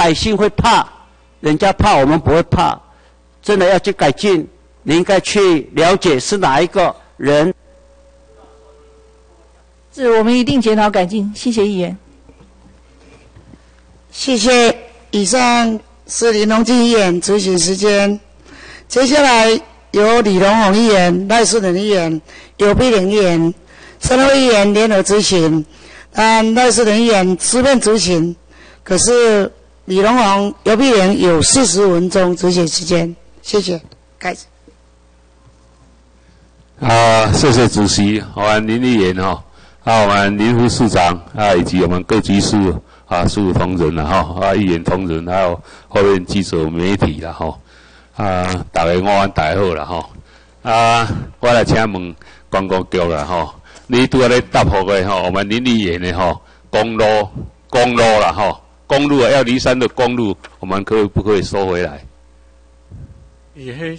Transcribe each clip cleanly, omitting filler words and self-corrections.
百姓会怕，人家怕我们不会怕。真的要去改进，你应该去了解是哪一个人。 是我们一定检讨改进，谢谢议员。 谢谢。以上是林荣基议员质询时间，接下来由李荣宏议员、赖世仁议员、游碧玲议员3位议员联合质询。赖世仁议员书面质询，可是李荣宏、游碧玲有40分钟质询时间。谢谢。开始。 谢谢主席，我们林议员我们林副市长以及我们各局处事务同仁议员同仁，还有后面记者媒体大家午安，大家好我来请问观光局你拄仔咧答复的我们林议员的公路公路要离山的公路，我们可不可以收回来？ 伊迄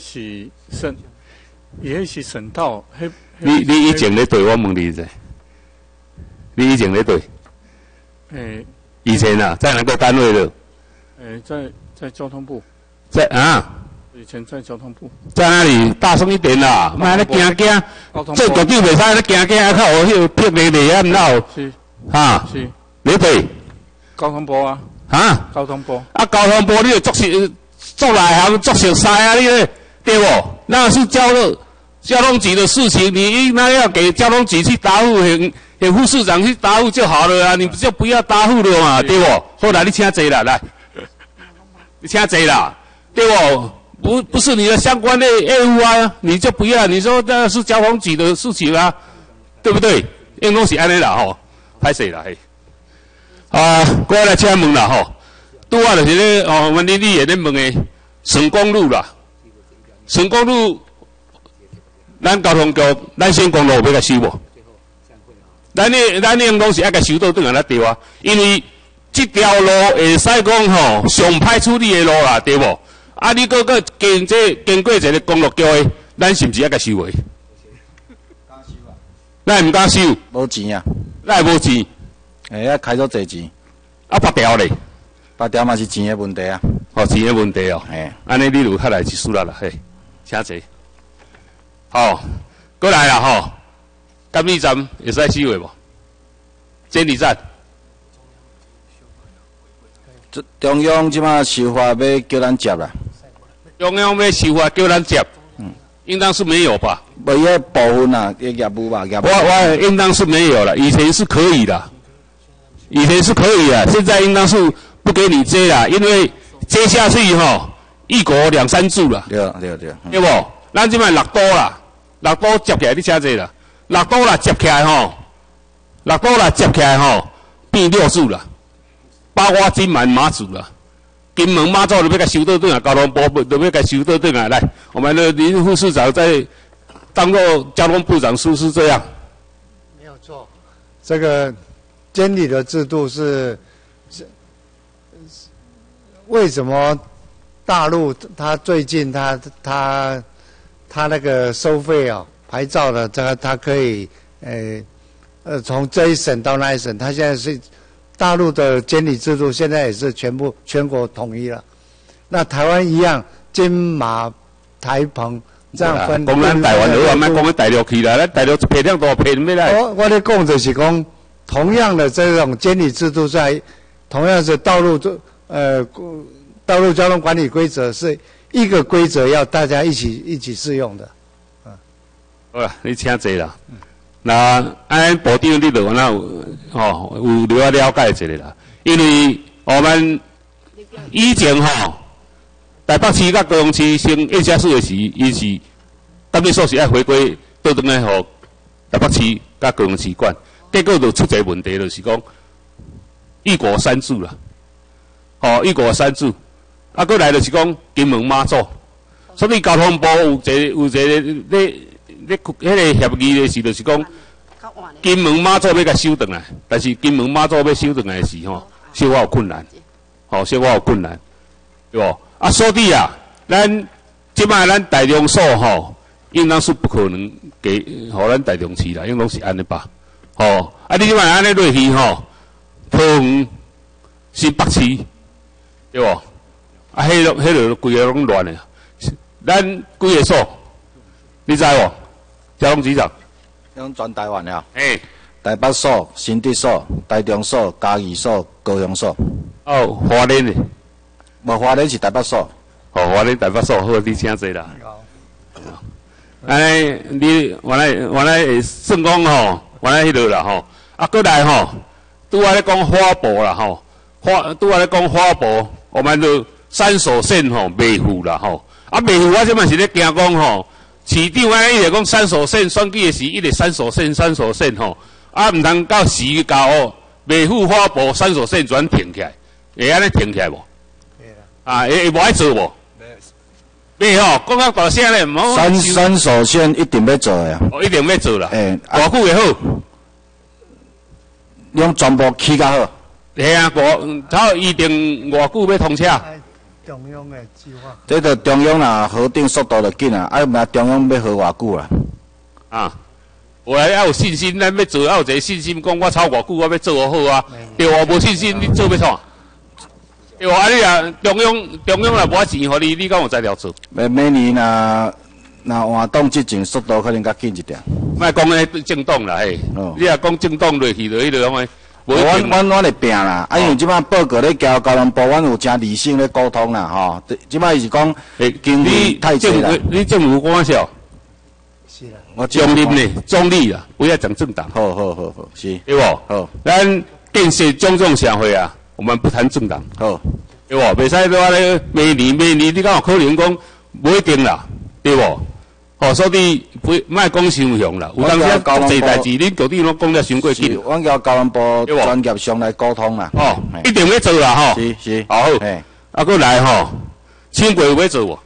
是省道， 你以前咧对我问你者，你以前咧对？以前在哪个单位的？ 在交通部。以前在交通部。 在哪里？大声一点啦！莫咧惊，做局长袂使咧惊，靠有迄个撇咧咧暗闹。 是。是。 你对？ 交通部啊。交通部。 交通部你就做内行做熟悉你咧，对不？那是交通局的事情，你应该要给交通局去答复，给副市长去答复就好了啊！你就不要答复了嘛，对不？后来你请坐啦，来，你请坐啦，对不？不是你的相关的业务啊，你就不要，你说那是交通局的事情啊，对不对？应该是安尼啦歹势啦嘿。我来请问啦拄啊就是咧我们林议员咧问的省公路啦，省公路。咱交通局，咱省公路要甲修无？咱应当是爱甲修到转来对啊，因为这条路会使讲上歹处理的路啦，对无？你搁经过一个公路局的，咱是毋是爱甲修的？咱毋敢修。 无钱啊。 咱无钱。 开咗侪钱。 拔条咧？ 拔条嘛是钱的问题啊。 钱的问题安尼你就较来一输啦嘿，请坐。过来啦监理站会使修的无？监理站。 中央即马修法要叫咱接啦。 中央要修法叫咱接，应当是没有吧？ 无伊部分啊，业务吧，业务。 我应当是没有了，以前是可以的，现在应当是不给你接啦，因为接下去一国2、3制了。对不？咱即摆6都啦。6都接起来，你请坐啦。6都啦接起来变6组啦，包括金门、马祖啦。金门、马祖都要甲修到转来，交通部都要甲修到转来。来，我们的林副市长在当做交通部长，是不是这样？ 没有错，这个监理的制度是为什么大陆他最近他那个收费牌照的他可以从这一省到那一省，他现在是大陆的监理制度，现在也是全国统一了。那台湾一样，金马、台澎这样分。 讲咱台湾好啊，莫讲咱大陆去啦，咱大陆批量多批咩来？ 我咧讲就是讲，同样的这种监理制度在，同样是道路交通管理规则是一个规则，要大家一起适用的。 好啦，你请坐啦。那按部长你就有了解一下啦，因为我们以前台北市甲高雄市升1加4的时，伊是监理所是爱回归倒转来互台北市甲高雄市管，结果就出一个问题，就是讲1国3制啦。1国3制，过来就是讲金门马祖，所以交通部有一个咧迄个协议的时，就是讲金门马祖要甲修转来，但是金门马祖要修转来的时小可有困难，小可有困难，对不？所以咱即摆咱大中所应当是不可能给互咱大中市啦，应当是安尼吧？你即摆安尼落去桃园新北市， 对不？啊，迄个规个拢乱的。咱几个所，你知无？交通局长。 拢全台湾了。 哎， 台北所、新竹所、台中所、嘉义所、高雄所。 哦，花莲的。 无花莲是台北所。 哦，花莲台北所，好，你请坐啦。哎，你原来会算讲吼，原来迄落啦吼，啊，过来吼，拄仔咧讲花博啦吼，拄仔咧讲花博，我们就3手线吼袂赴啦吼，啊袂赴，我即摆是咧惊讲吼，市长安尼伊就讲3手线，选举的时伊就3手线吼，啊毋通到时到哦，袂赴花博3手线转停起来，会安尼停起来无？会啦。啊，会无爱做无？袂吼，讲到大声咧，毋好。 3手线一定要做的呀。 哦，一定要做啦。 诶， 偌久会好？ 用全部起较好。 系啊，他预定偌久要通车？ 中央的计划。 这个中央啦，核定速度就紧啊，啊，毋中央要核偌久啦？ 啊，有来要有信心，咱要做要有一个信心，讲我超偌久，我要做好啊。对我无信心，你做要创？对啊，你啊，中央若无钱互你，你敢有材料做？ 每年若换党执政，速度可能较紧一点。 莫讲迄政党啦，嘿，你若讲政党落去就迄落种诶。 阮会拼啦，啊，因为即摆报告咧交交通部，阮有真理性咧沟通啦，吼。即摆是讲经费太济啦。 你政府官校？ 是啦。 我中立呢，中立啦，不要讲政党。 好，是。 对不？ 好， 咱建设中正社会啊，我们不谈政党。 好， 对不？袂使说咧，明年，你敢有可能讲无一定啦，对不？哦，所以莫讲伤向啦，有当时国际代志，恁到底拢讲得伤过紧。 阮交交通部专业上来沟通啦。 哦，一定要做啦，吼。 是。 好。啊，过来吼，轻轨有要做无？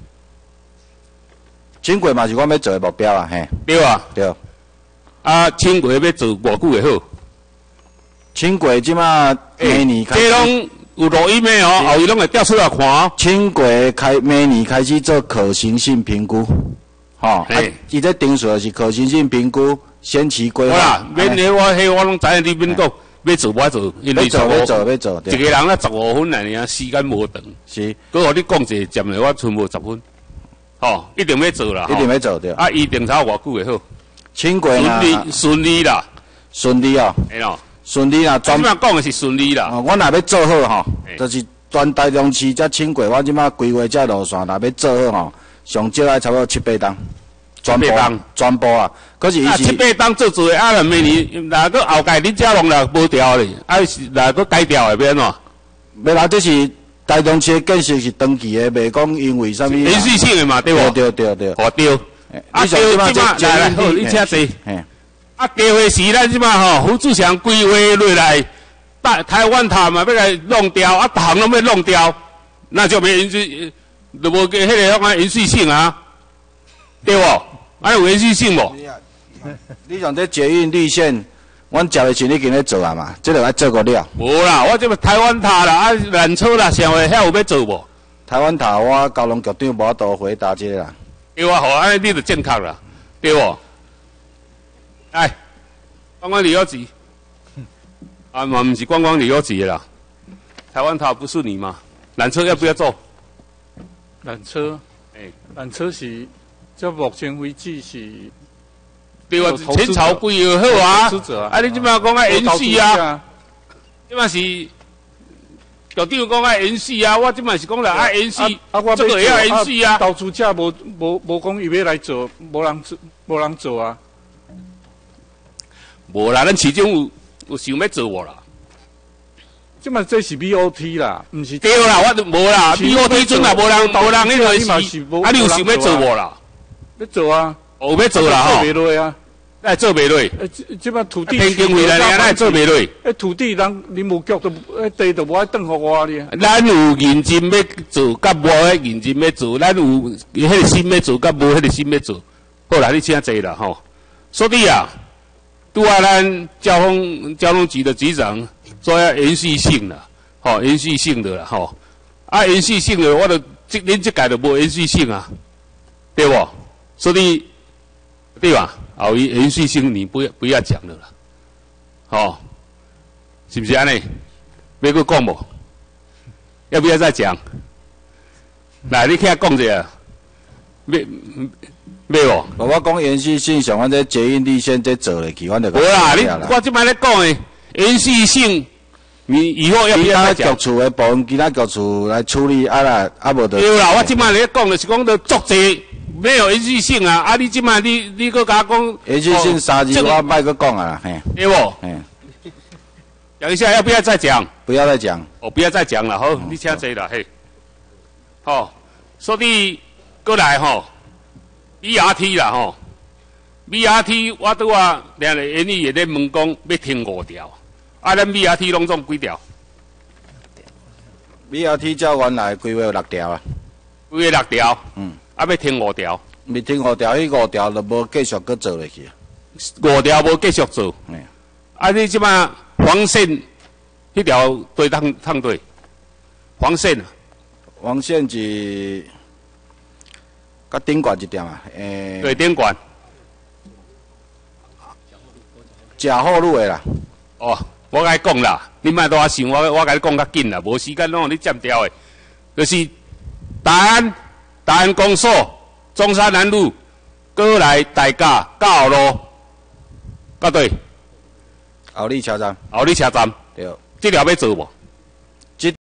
轻轨嘛是阮要做的目标啊，嘿。 对啊。 对。 啊，轻轨要做偌久会好？ 轻轨即马明年开始。 这拢有录音的哦，后伊拢会调出来看哦。 轻轨明年开始做可行性评估。吼，伊这定数是可行性评估，先期规划。好啦，免迄我拢知影你免讲，要做我做，因为要做。 一个人啊15分来尔，时间无长。 是。 佮互你讲一个占了我剩无10分。吼，一定要做啦。 一定要做对。 啊，预定差偌久会好？ 轻轨啦。 顺利啦。 顺利哦。 嘿咯。 顺利啦。 即摆讲的是顺利啦。 我若要做好吼，就是全台中市这轻轨，我即摆规划这路线，若要做好吼。上少爱差不多7、8档，全部啊！可是伊是 7、8档做啊，若明年，若个后盖恁遮弄啦无调咧，啊是若个改调的要安怎？ 要啦，这是台中市的建设是长期的，袂讲因为啥物。 连续性的嘛，对无？ 对。 哦对。啊对，即摆来好，你请坐。啊，计划是咱即摆吼，胡志强规划落来，台湾塔嘛要来弄掉，啊，逐项拢要弄掉，那就没就无个迄个讲延续性啊，对无？安有延续性无？ 你像这捷运绿线，阮食的钱已经咧做啊嘛，这个要做个了。 无啦，我这个台湾塔啦，啊缆车啦，社会遐有要做无？ 台湾塔我交通局长无法度回答这个啦。 对啊，好，安尼你就正确啦，对无？来，观光旅游局，啊嘛不是观光旅游局啦，台湾塔不是你吗？缆车要不要做？ 缆车，缆车是，到目前为止是， 对啊，前朝规划好啊，啊你即摆讲啊延续啊，即摆是，局长讲啊延续啊，我即摆是讲啦啊延续，这个也要延续啊。 投资者无讲伊要来做，无人做啊。 无啦，咱市长有想要做无啦？ 即嘛这是 BOT 啦，毋是。 对啦，我就无啦 ，BOT 阵啊，无人迄个是，啊你有想要做无啦？ 要做啊， 有要做啦吼。 做袂落啊， 那做袂落。 即嘛土地偏经费来，那做袂落。 土地人林务局都，地都无爱转互我哩。 咱有认真要做，甲无认真要做，咱有迄个心要做，甲无迄个心要做。好啦，你请坐啦吼。所以啊，拄啊，咱交通局的局长。做要延续性啦，吼，延续性的啦，吼，啊，延续性的，我都恁这届都无延续性啊，对不？所以，对吧？后伊延续性你不要讲了啦，吼，是不是安尼？要搁讲无？ 要不要再讲？来，你起来讲一下，没有？ 我讲延续性上，阮这捷运立线这做落去，阮就。无啦，我即摆咧讲的延续性，你以后要不要再讲？ 局处的部门，其他局处来处理无就。 对啦，我即摆咧讲就是讲到作者没有延续性啊！你即摆你搁甲我讲延续性3字，我莫搁讲啊，嘿。 对不？讲一下要不要再讲？ 不要再讲。 哦，不要再讲了，好，你请坐啦，嘿。好，所以过来吼。BRT 啦吼 ，BRT 我拄啊，两个演员也咧问讲要停5条，咱 BRT 拢总几条 ？BRT 照原来规划有6条啊， 规划6条，要停5条， 未停5条，迄5条就无继续搁做落去啊。 5条无继续做，你即摆黄线迄条对趟对，黄线是。甲顶管一点啊，对顶管，食好路的啦。哦，我甲你讲啦，你莫多想，我甲你讲较紧啦，无时间拢你占掉的。就是大安公所、中山南路、过来大甲、高路，甲对。后里车站。对。这条要做无？